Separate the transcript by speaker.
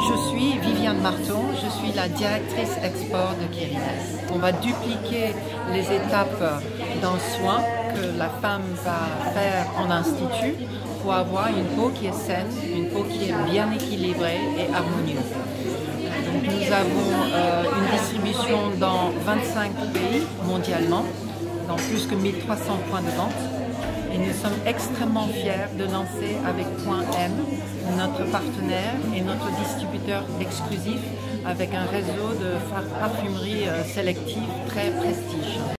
Speaker 1: Je suis Viviane Marton, je suis la directrice export de Kerilles. On va dupliquer les étapes d'un soin que la femme va faire en institut pour avoir une peau qui est saine, une peau qui est bien équilibrée et harmonieuse. Donc nous avons une distribution dans 25 pays mondialement, dans plus que 1300 points de vente. Et nous sommes extrêmement fiers de lancer avec Point M, notre partenaire et notre distributeur exclusif, avec un réseau de parfumerie sélective très prestige.